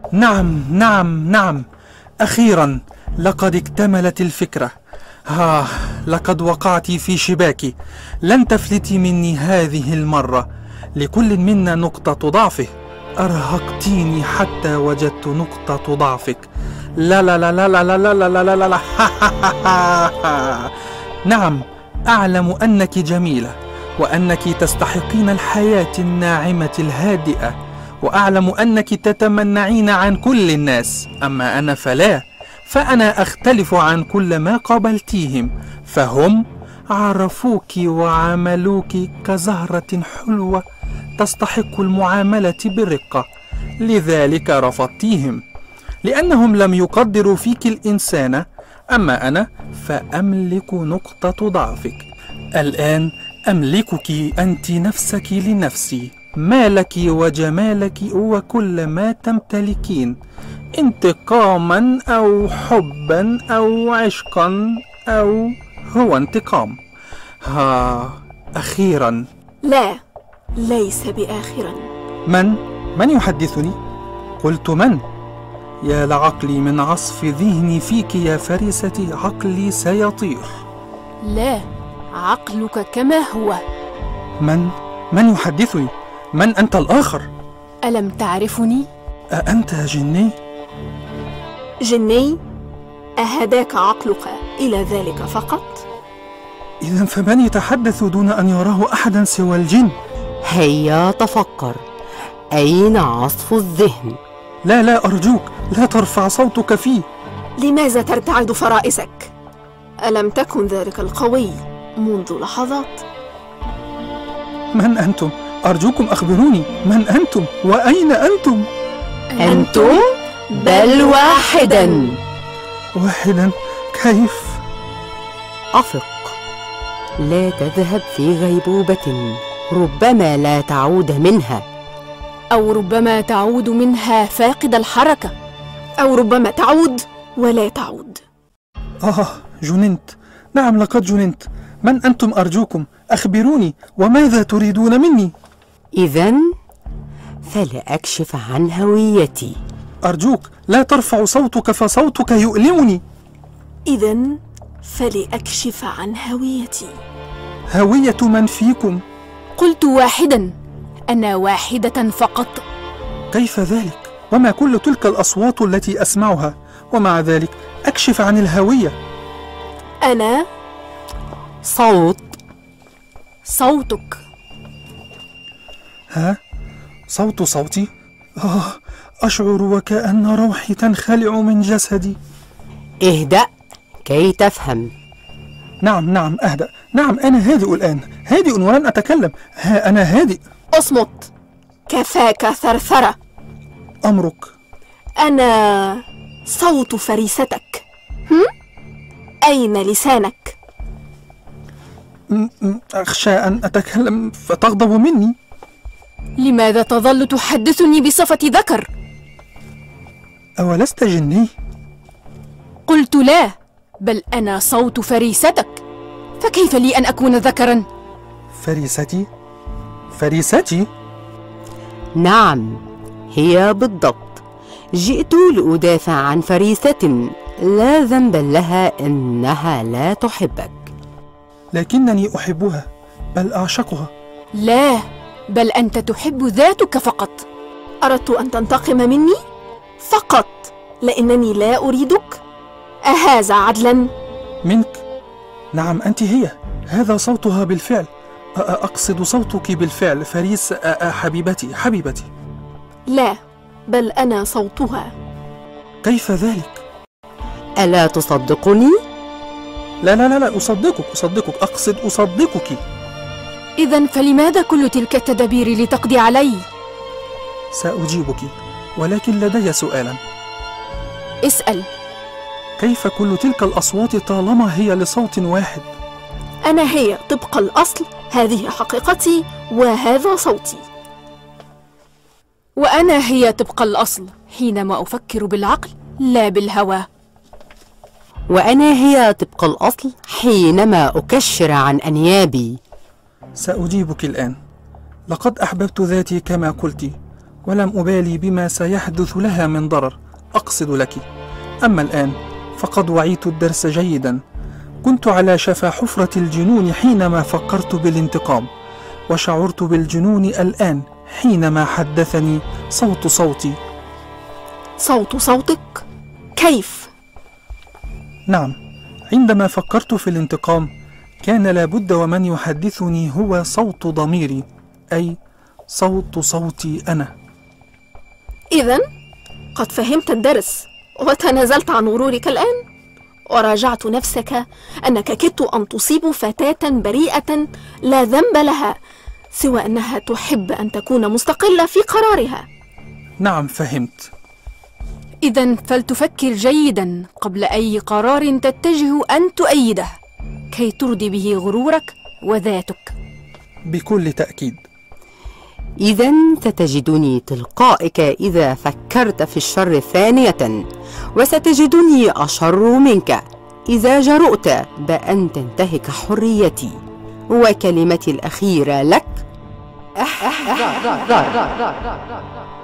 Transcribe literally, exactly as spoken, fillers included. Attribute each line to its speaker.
Speaker 1: نعم نعم نعم، أخيرا لقد اكتملت الفكرة. آه، لقد وقعت في شباكي، لن تفلتي مني هذه المرة. لكل منا نقطة ضعفه. أرهقتيني حتى وجدت نقطة ضعفك. لا لا لا لا لا لا لا لا لا لا لا. نعم، أعلم أنك جميلة، وأنك تستحقين الحياة الناعمة الهادئة، وأعلم أنك تتمنعين عن كل الناس. أما أنا فلا، فأنا أختلف عن كل ما قابلتيهم، فهم عرفوك وعاملوك كزهرة حلوة تستحق المعاملة برقة، لذلك رفضتيهم، لأنهم لم يقدروا فيك الإنسان. أما أنا فأملك نقطة ضعفك. الآن أملكك أنت نفسك لنفسي، مالك وجمالك وكل ما تمتلكين، انتقاما أو حبا أو عشقا أو هو انتقام. ها، أخيرا.
Speaker 2: لا، ليس بآخرا.
Speaker 1: من؟ من يحدثني؟ قلت من؟ يا لعقلي من عصف ذهني فيك يا فريستي، عقلي سيطير.
Speaker 2: لا، عقلك كما هو.
Speaker 1: من؟ من يحدثني؟ من أنت الآخر؟
Speaker 2: ألم تعرفني؟
Speaker 1: أأنت جني؟
Speaker 2: جني؟ أهداك عقلك إلى ذلك فقط؟
Speaker 1: إذا فمن يتحدث دون أن يراه أحدا سوى الجن؟
Speaker 3: هيا تفكر، أين عصف الذهن؟
Speaker 1: لا لا أرجوك، لا ترفع صوتك فيه.
Speaker 2: لماذا ترتعد فرائسك؟ ألم تكن ذلك القوي منذ لحظات؟
Speaker 1: من أنتم؟ أرجوكم أخبروني، من أنتم؟ وأين أنتم؟
Speaker 3: أنتم؟ بل واحدا.
Speaker 1: واحدا؟ كيف؟
Speaker 3: أفق، لا تذهب في غيبوبة، ربما لا تعود منها،
Speaker 2: أو ربما تعود منها فاقد الحركة، أو ربما تعود ولا تعود.
Speaker 1: آه، جننت. نعم، لقد جننت. من أنتم أرجوكم؟ أخبروني، وماذا تريدون مني؟
Speaker 3: إذن فلأكشف عن هويتي.
Speaker 1: أرجوك لا ترفع صوتك، فصوتك يؤلمني.
Speaker 2: إذن فلأكشف عن هويتي.
Speaker 1: هوية من فيكم؟
Speaker 2: قلت واحدا، أنا واحدة فقط.
Speaker 1: كيف ذلك؟ وما كل تلك الأصوات التي أسمعها؟ ومع ذلك أكشف عن الهوية.
Speaker 2: أنا
Speaker 3: صوت.
Speaker 2: صوتك.
Speaker 1: ها؟ صوت صوتي؟ آه، أشعر وكأن روحي تنخلع من جسدي.
Speaker 3: اهدأ كي تفهم.
Speaker 1: نعم نعم أهدأ. نعم، أنا هادئ الآن، هادئ ولن أتكلم. ها، أنا هادئ.
Speaker 2: اصمت، كفاك ثرثرة.
Speaker 1: أمرك.
Speaker 2: أنا صوت فريستك. هم؟ أين لسانك؟
Speaker 1: أخشى أن أتكلم فتغضب مني.
Speaker 2: لماذا تظل تحدثني بصفة ذكر؟
Speaker 1: أولست جني؟
Speaker 2: قلت لا، بل أنا صوت فريستك، فكيف لي أن أكون ذكرا؟
Speaker 1: فريستي؟ فريستي؟
Speaker 3: نعم، هي بالضبط. جئت لأدافع عن فريسة لا ذنب لها إنها لا تحبك.
Speaker 1: لكنني أحبها، بل أعشقها.
Speaker 2: لا، بل أنت تحب ذاتك فقط. أردت أن تنتقم مني فقط لأنني لا أريدك؟ أهذا عدلا؟
Speaker 1: منك؟ نعم، أنت هي. هذا صوتها بالفعل. أقصد صوتك بالفعل، فريس. حبيبتي حبيبتي.
Speaker 2: لا، بل أنا صوتها.
Speaker 1: كيف ذلك؟
Speaker 3: ألا تصدقني؟
Speaker 1: لا لا لا لا، أصدقك أصدقك أقصد أصدقك.
Speaker 2: إذن فلماذا كل تلك التدابير لتقضي علي؟
Speaker 1: سأجيبك، ولكن لدي سؤالا.
Speaker 2: اسأل.
Speaker 1: كيف كل تلك الأصوات طالما هي لصوت واحد؟
Speaker 2: أنا هي طبق الأصل، هذه حقيقتي وهذا صوتي. وأنا هي طبق الأصل حينما أفكر بالعقل لا بالهوى.
Speaker 3: وأنا هي طبق الأصل حينما أكشر عن أنيابي.
Speaker 1: سأجيبك الآن. لقد أحببت ذاتي كما قلت، ولم أبالي بما سيحدث لها من ضرر، أقصد لك. أما الآن فقد وعيت الدرس جيدا. كنت على شفا حفرة الجنون حينما فكرت بالانتقام، وشعرت بالجنون الآن حينما حدثني صوت صوتي.
Speaker 2: صوت صوتك؟ كيف؟
Speaker 1: نعم، عندما فكرت في الانتقام كان لابد ومن يحدثني هو صوت ضميري، أي صوت صوتي أنا.
Speaker 2: إذن قد فهمت الدرس وتنازلت عن غرورك الآن، وراجعت نفسك أنك كدت أن تصيب فتاة بريئة لا ذنب لها سوى أنها تحب أن تكون مستقلة في قرارها.
Speaker 1: نعم فهمت.
Speaker 4: إذن فلتفكر جيدا قبل أي قرار تتجه أن تؤيده كي ترضي به غرورك وذاتك.
Speaker 1: بكل تأكيد.
Speaker 3: إذن ستجدني تلقائك إذا فكرت في الشر ثانية، وستجدني أشر منك إذا جرؤت بأن تنتهك حريتي. وكلمتي الأخيرة لك: احذر.